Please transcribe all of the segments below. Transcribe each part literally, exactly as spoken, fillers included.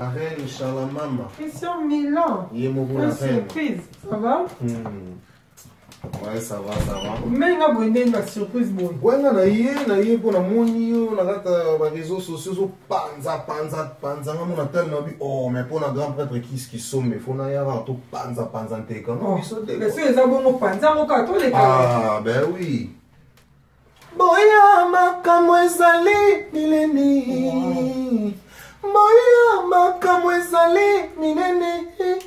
La reine Chalamama. Christian Milan. Il est mon Une surprise. Ça va? Hmm. Ouais, ça va, ça va. Mais il a une surprise. Bon. Ouais, on a eu, on a eu pour la moni, on a les réseaux sociaux, so panza, panza, panza. On a tellement dit, oh, mais pour un grand prêtre qui qui sont, mais faut y avoir tout panza, panza, t'es comme. Oh, mais si les abonnés panza, mon carton les ah, ben oui. Boya makambo ezali mileni. Boya makambo ezali minene.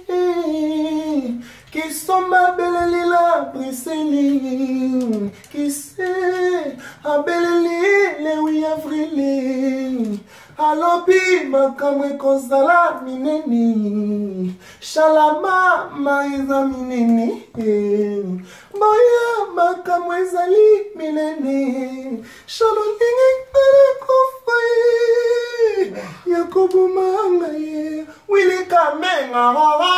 Qui sont ma belle lila briseli. Qui c'est a belle lila oui avril. Alobi makamwe kozala mineni. Shalama maiza mineni. Boya makamwe ezali mineni. Shalolingi kala kofai. Yakobo mangaye. Wili kamenga.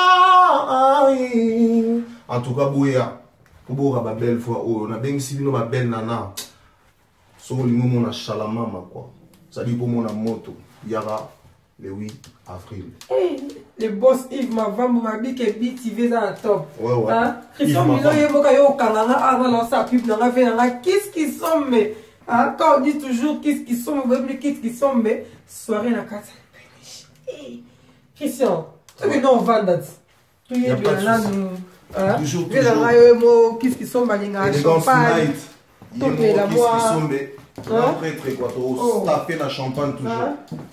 En tout cas, Boya, pour boire ma belle fois, on a bien si ma belle nana. So li mo na Chalamama quoi. Ça dit pour mon moto. Yara le huit avril. Hey, le boss Yves Mavambo m'a dit que B T V dans la top. Ouais ouais. Hein? Christian Milo yeboka yo kananga avant lancer la pub dans la fait dans la qu'est-ce qui sont mais hein quand on dit toujours qu'est-ce qui sont mais qu'est-ce qui sont mais soirée na carte. Hey, Christian, tu que non vendre. Tu es bien là nous hein? Toujours toujours. Qu'est-ce qui sont malinga champagne. Qu'est-ce qui sont mais après très quoi to taper la champagne toujours.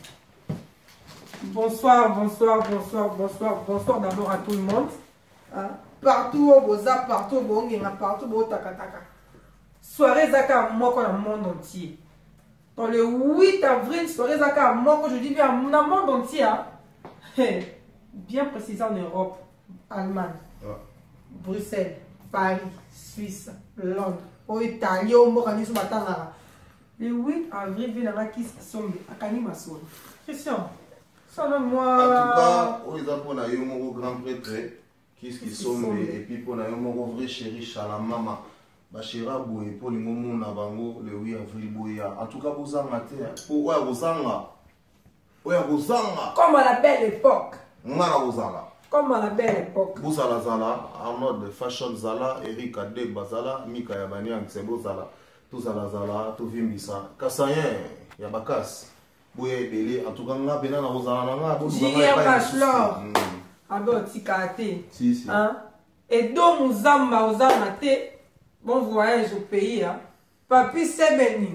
Bonsoir, bonsoir, bonsoir, bonsoir, bonsoir d'abord à tout le monde. Hein? Partout au Boza, partout au Bongena, partout au Takataka. Soirée Zaka moi dans le monde entier. Dans le huit avril, soirée Zaka moi je dis bien dans le monde entier. Hein? Bien précisé en Europe, Allemagne, ouais. Bruxelles, Paris, Suisse, Londres, au Italie, au Morani sur Matana. Le huit avril, il y a qui sont à Kanimasoul. Christian. Moi... En tout cas, ils ont mon grand prêtre, qui sont et puis pour mon vrai chéri Chalamama, Bachira Boué, pour les moments Nabango, le huit avril Bouya. En tout cas, vous en avez pour ouais, vous en ouais, vous en comme à la belle époque. Comme à la belle époque. Vous allez Zala, Arnold Fashion Zala, Eric Adek Bazala, Mika Yabanian, Sebo Zala, tout Zala Zala, tout Vimbisa, Kassayen, Yabakas. En tout cas, on a bien dans Julien Bachelor. Alors, Tikate. Si, si. Et donc, nous avons été bon voyage au pays. Papi Sebeni.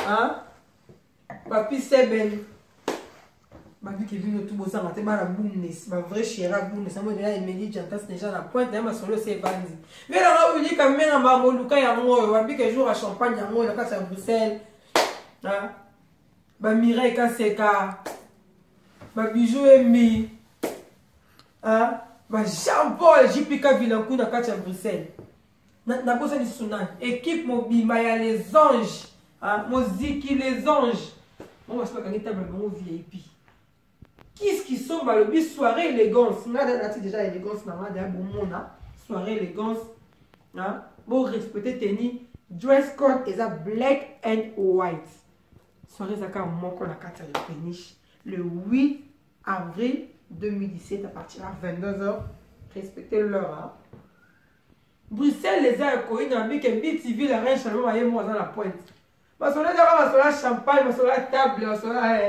Papi Sebeni. Papi qui vient de tout beau sang. C'est ma boumness. Ma vraie chéra boumness. Ça m'a déjà aimé. J'entends déjà la pointe. Mais solo c'est bandi. Mais là, on dit quand même, ma moluka ya moi. Papi qui joue à Champagne ya moi. Il a à Bruxelles. Hein? Ba Mireille Kaseka, ba Bijou Emi, hein, ba Jean-Paul J P K Vilancourt dans Katia Bruxelles. Na bossa de Sunan, équipe mobile, Maya les anges, hein, Moziki les anges. Moi, je sais pas quand table bon V I P. Qu'est-ce qui sont ba le soirée élégance. On a déjà élégance na ma bon monde, soirée élégance, hein. Bon respecter tenir dress code is a black and white. Soirée Zaka Moko la carte de péniche le huit avril deux mille dix-sept à partir de vingt-deux heures. Respectez l'heure. Hein? Bruxelles, les a accueillis dans le B T V, la reine Chalamama est moi dans la pointe. Ma soirée Zaka, ma champagne, ma soirée table, ma soirée.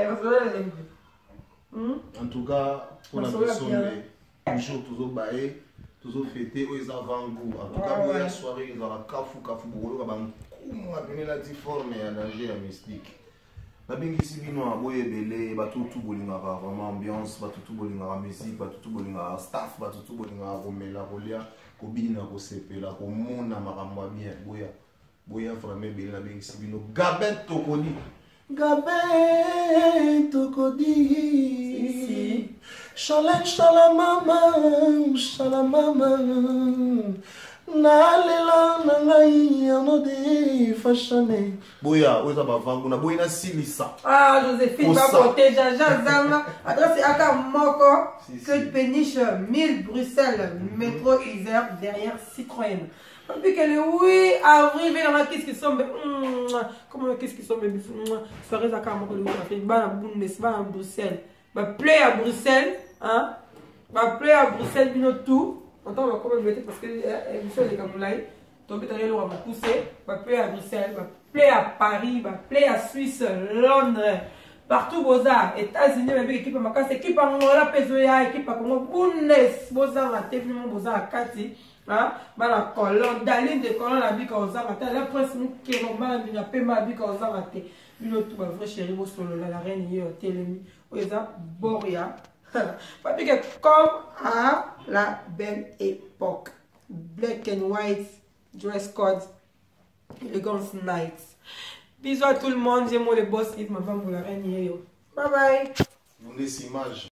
En tout cas, pour la personne, toujours toujours baillé, toujours fêté, ils ont goût. En tout cas, pour la soirée, ils ont la kafou, kafou, boulot, on a donné la difforme et à danger à mystique. La bingi si bino aboye belé, batu tout bolingara vraiment ambiance, batu tout bolingara musique, batu tout bolingara staff, batu tout bolingara romela rolia, ko bina ko sepela, ko mona makamwa bien boya. Boya vraiment belé la bingi si bino Gabin Tokodi. Gabin Tokodi. Si. Chalet Chalamama, Chalamama. Nalela nangai anode fashane. Boya, oza bavangu na boya na silisa. Ah, Joséphine va porter Jaja Zanga. Adresse Aka Moko, que péniche mille Bruxelles, métro Isère derrière Citroën. Depuis que le huit avril, il y a qu'est-ce qui sont comment qu'est-ce qui sont soirée Aka Moko le fait bana Bundes, bana Bruxelles. va play à Bruxelles, hein, va play à Bruxelles, bino tout. Entends, on va quand même mettre parce que l'émission est comme là. Donc, tu as va pousser, va play à Bruxelles, va play à Paris, va play à Suisse, Londres, partout, Boza, États-Unis, avec l'équipe à Macas, équipe à Mongola, Pezoya, équipe à Congo, Bundes, Boza, la T V, Boza, à Kati, hein, la colonne, Daline de colonne, la bique à Ozarate, la presse, nous qui est normal, la paiement, la bique à Ozarate, une tout, ma vraie chérie, vos solo, la reine, y est, Télémi, Oza, Boria, parce que comme à la belle époque, black and white, dress code, elegance night. Bisous à tout le monde, j'aime le boss, ma femme pour la reine. Bye bye. Vous laissez image.